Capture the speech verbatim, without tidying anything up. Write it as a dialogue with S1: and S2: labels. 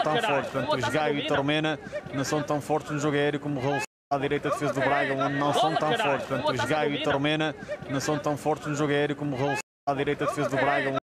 S1: tão fortes. Portanto, os Gaio e Tormena não são tão fortes no jogo aéreo como o Raul à direita, a defesa do Braga, onde não são tão fortes. Portanto, os Gaio e Tormena não são tão fortes no jogo aéreo como o Raul à direita, a defesa do Braga.